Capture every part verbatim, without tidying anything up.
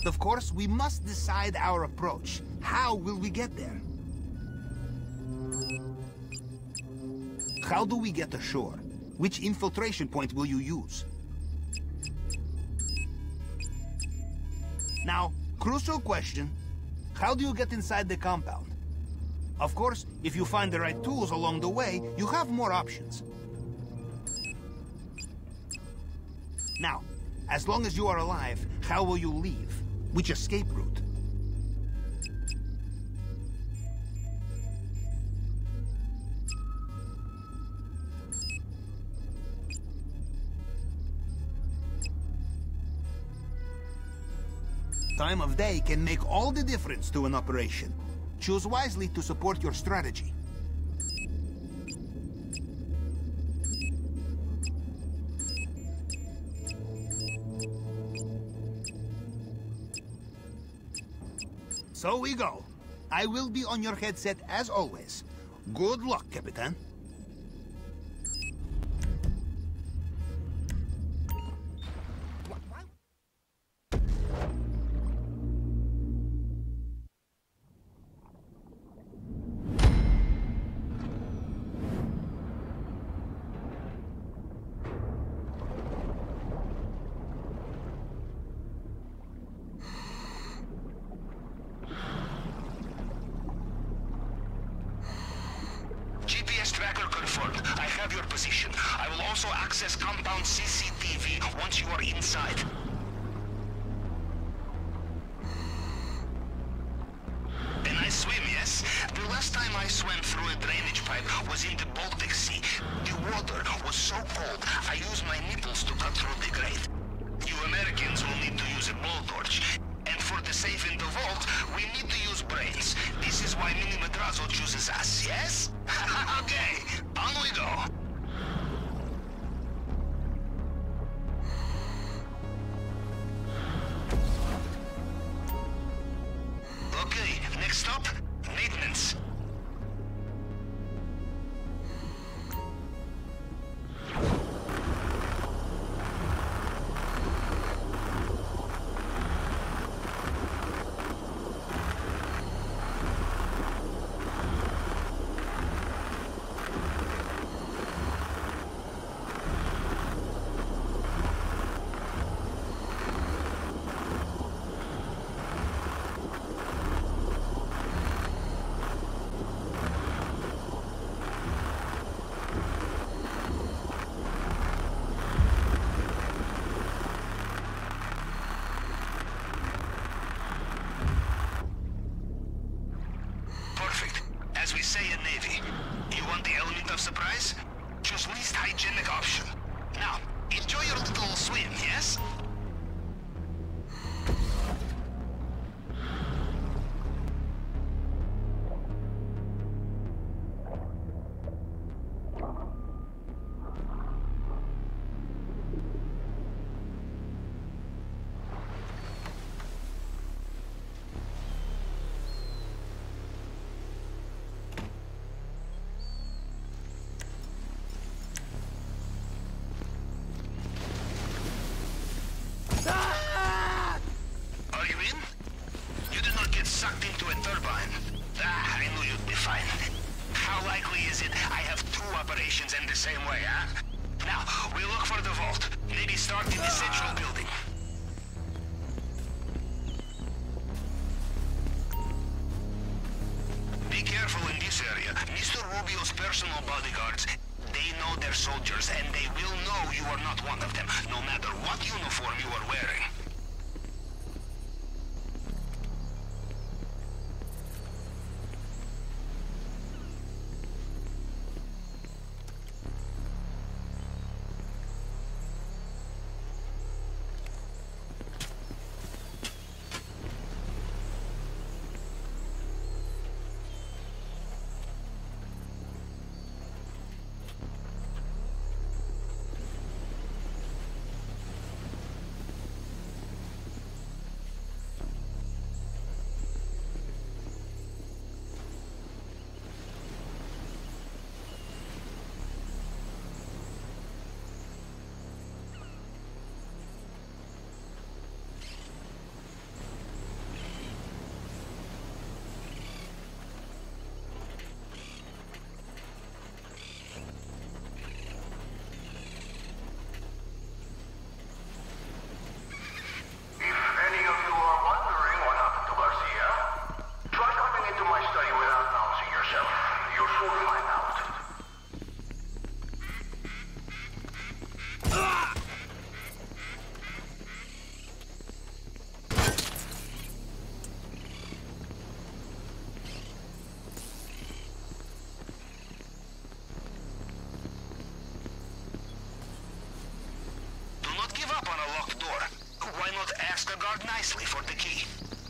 Of course, we must decide our approach. How will we get there? How do we get ashore? Which infiltration point will you use? Now, crucial question. How do you get inside the compound? Of course, if you find the right tools along the way, you have more options. Now, as long as you are alive, how will you leave? Which escape route? Time of day can make all the difference to an operation. Choose wisely to support your strategy. So we go. I will be on your headset as always. Good luck, Capitan. Tracker confirmed. I have your position. I will also access compound C C T V once you are inside. And I swim, yes? The last time I swam through a drainage pipe was in the Baltic Sea. The water was so cold, I used my nipples to cut through the grate. You Americans will need to use a blowtorch. And for the safe in the vault, we need to use brains. This is why Mini Madrazo chooses us, yes? Okay, on we go. Okay, next stop, maintenance. As we say in Navy, you want the element of surprise? Choose least hygienic option. Now, enjoy your little swim, yes? Sucked into a turbine. Ah, I knew you'd be fine. How likely is it I have two operations in the same way, huh? Now, we look for the vault. Maybe start in the central building. Be careful in this area. Mister Rubio's personal bodyguards, they know their soldiers, and they will know you are not one of them, no matter what uniform you are wearing. door. Why not ask a guard nicely for the key?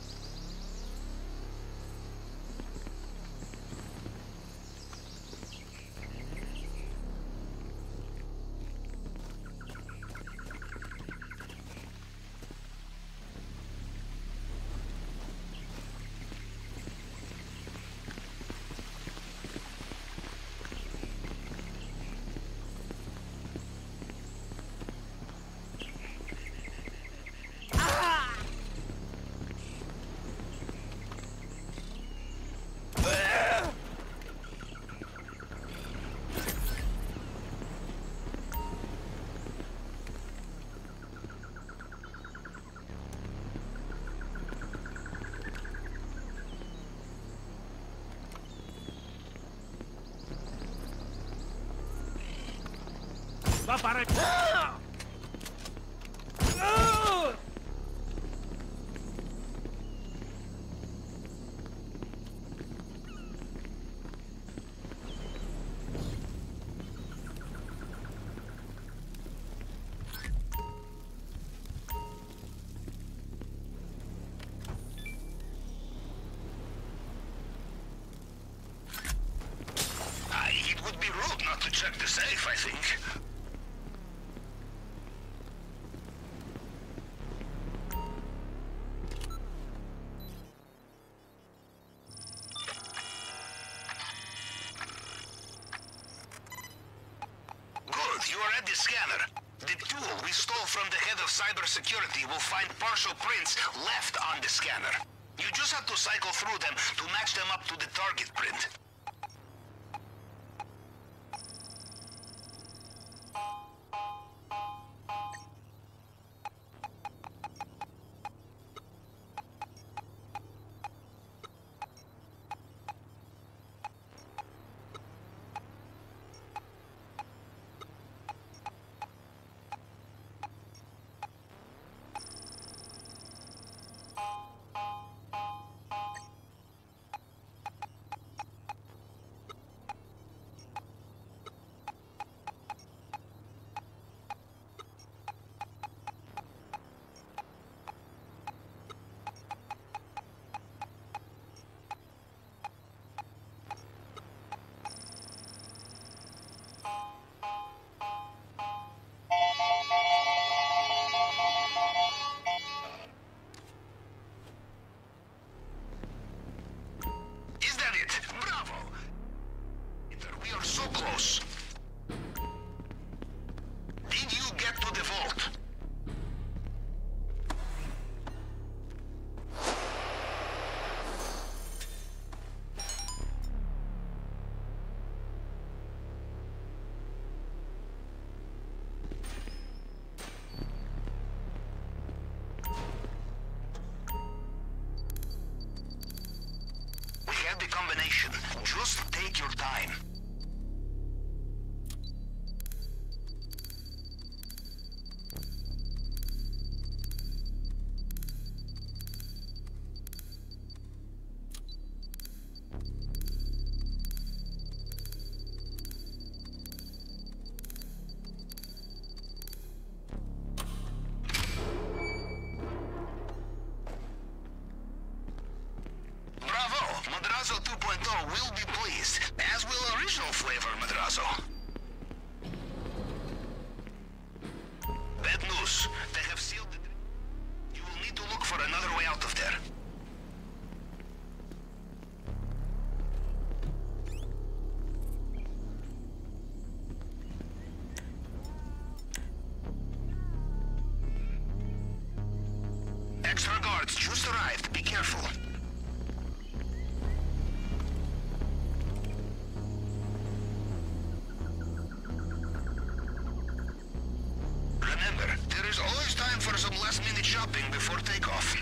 Va para... It would be rude not to check the safe, I think. You are at the scanner. The tool we stole from the head of cybersecurity will find partial prints left on the scanner. You just have to cycle through them to match them up to the target print. The combination. Just take your time. Madrazo two point oh will be pleased, as will original flavor Madrazo. Bad news. They have sealed the... You will need to look for another way out of there. Extra guards just arrived. Be careful. For some last-minute shopping before takeoff.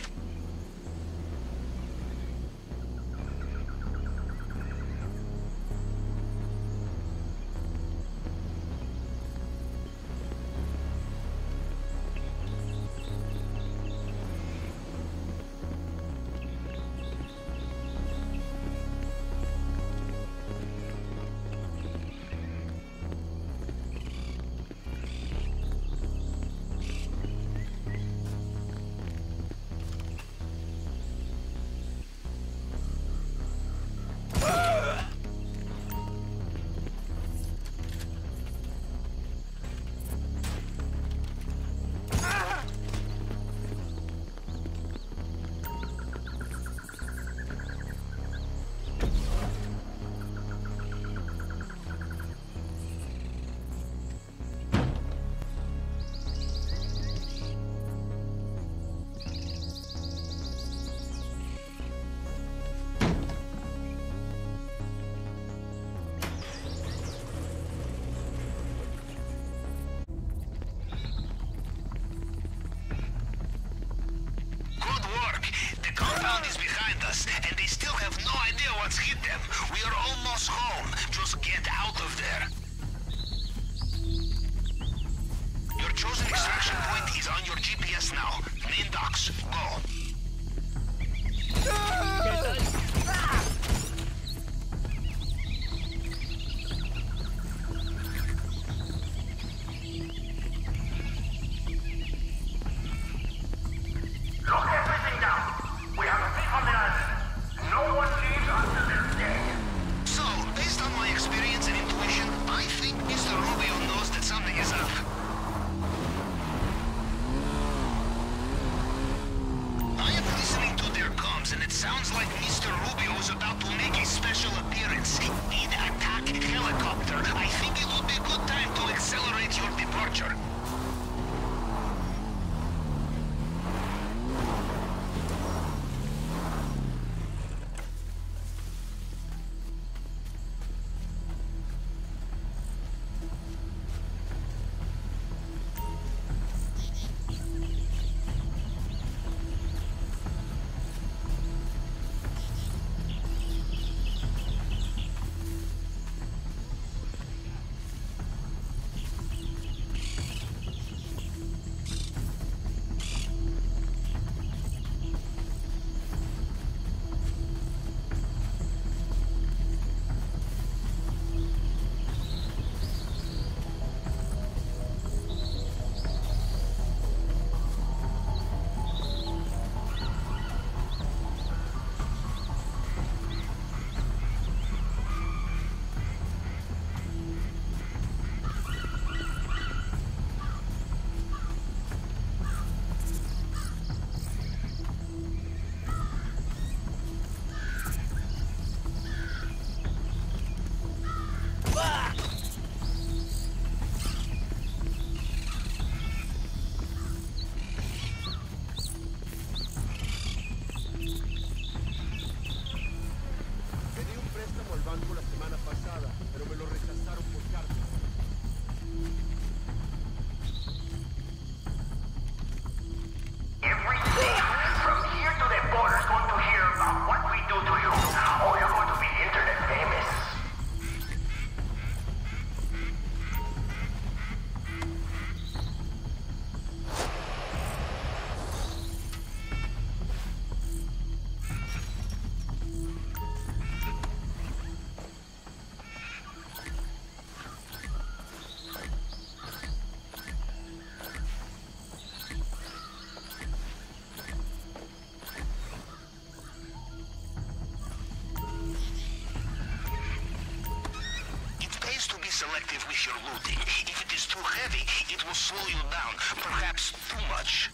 selective with your looting. If it is too heavy, it will slow you down. Perhaps too much.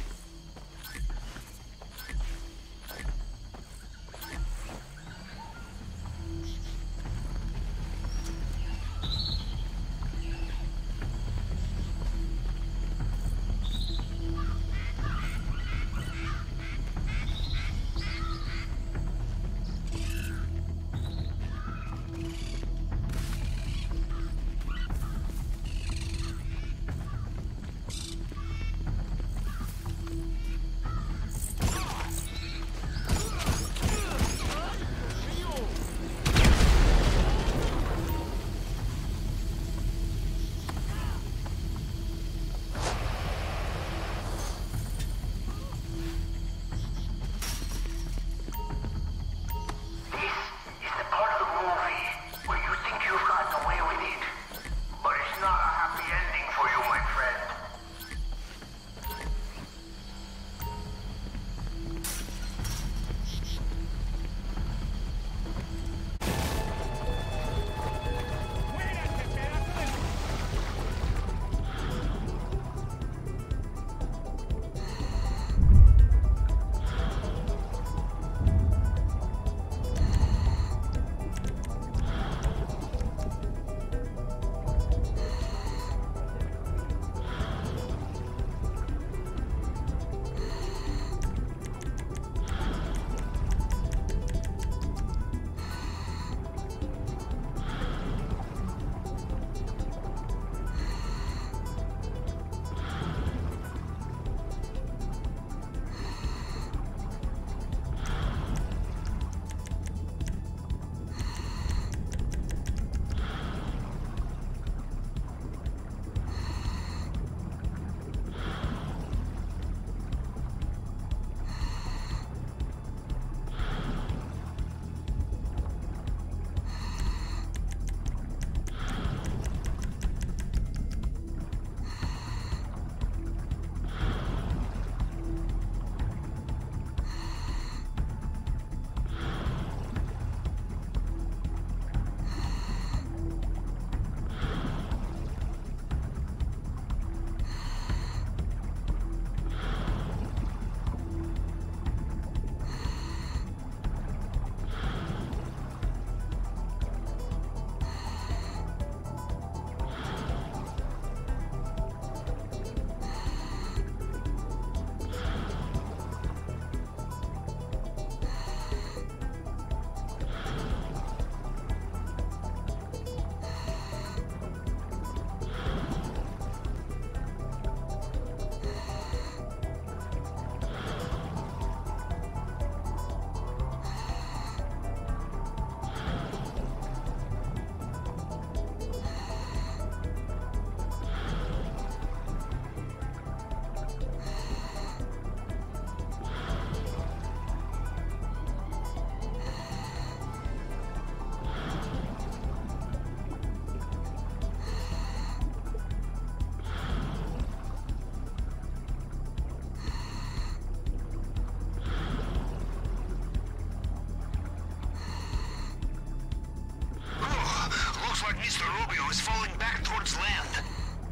Mister Rubio is falling back towards land.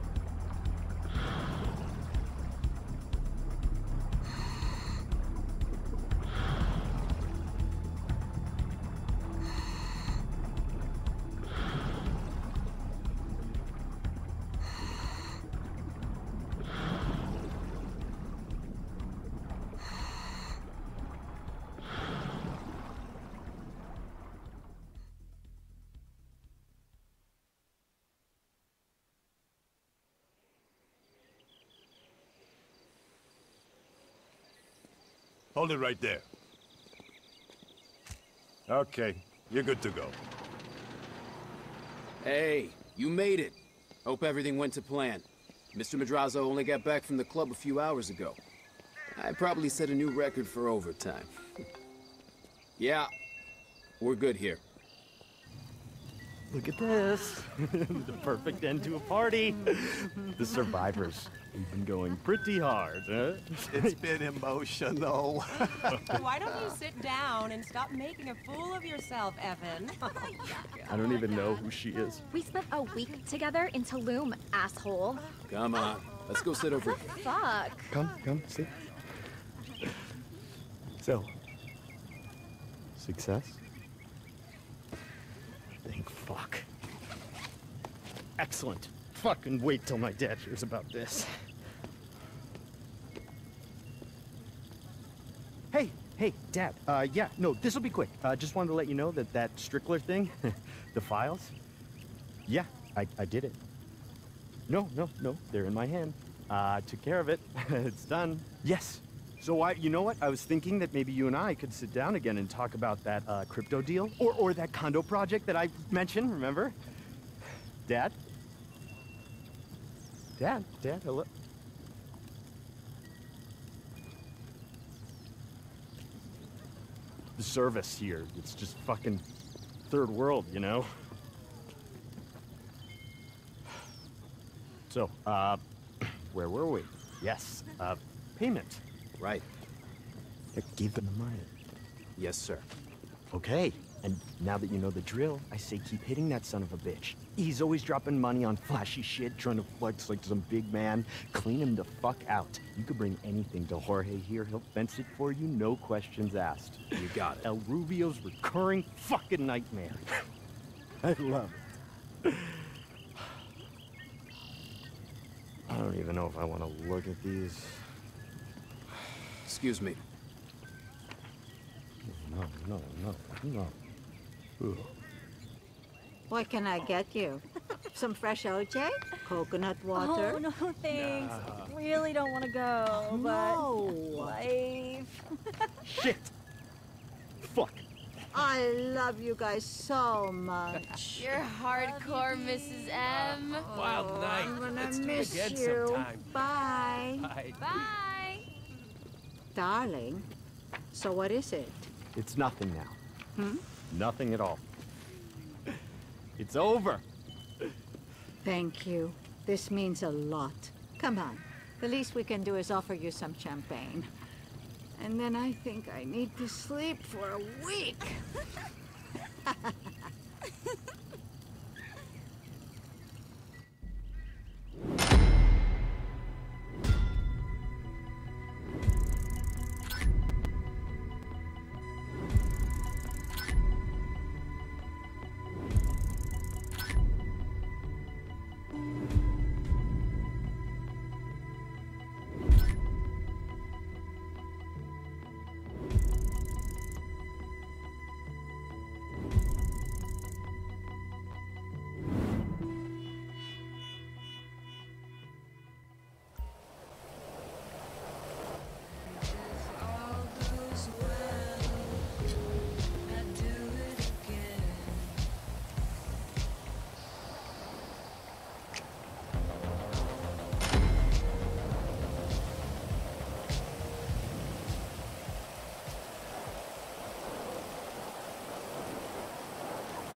Hold it right there. Okay, you're good to go. Hey, you made it. Hope everything went to plan. Mister Madrazo only got back from the club a few hours ago. I probably set a new record for overtime. Yeah, we're good here. Look at this. The perfect end to a party. The survivors. We've been going pretty hard, huh? It's been emotional. Why don't you sit down and stop making a fool of yourself, Evan? I don't even know who she is. We spent a week together in Tulum, asshole. Come on, let's go sit over here. Fuck. Come, come, sit. So, success? Thank fuck. Excellent. Fucking wait till my dad hears about this. Hey, hey, Dad. Uh, yeah, no, this'll be quick. Uh, just wanted to let you know that that Strickler thing, the files, yeah, I, I did it. No, no, no, they're in my hand. Uh, I took care of it. It's done. Yes. So I, you know what? I was thinking that maybe you and I could sit down again and talk about that uh, crypto deal, or or that condo project that I mentioned. Remember, Dad? Dad, Dad, hello. The service here, it's just fucking third world, you know? So, uh, where were we? Yes, uh, payment. Right. I gave them the money. Yes, sir. Okay, and now that you know the drill, I say keep hitting that son of a bitch. He's always dropping money on flashy shit, trying to flex like some big man. Clean him the fuck out. You could bring anything to Jorge here. He'll fence it for you, no questions asked. You got it. El Rubio's recurring fucking nightmare. I love it. I don't even know if I want to look at these. Excuse me. No, no, no, no. Ugh. What can I get you? Some fresh O J? Coconut water? Oh, no, thanks. Really don't want to go, No. but life. Shit! Fuck. I love you guys so much. You're hardcore, Missus M. Wild night. I'm gonna Let's do it miss again you. sometime. Bye. Bye. Bye. Darling, so what is it? It's nothing now. Hmm? Nothing at all. It's over. Thank you. This means a lot. Come on. The least we can do is offer you some champagne. And then I think I need to sleep for a week.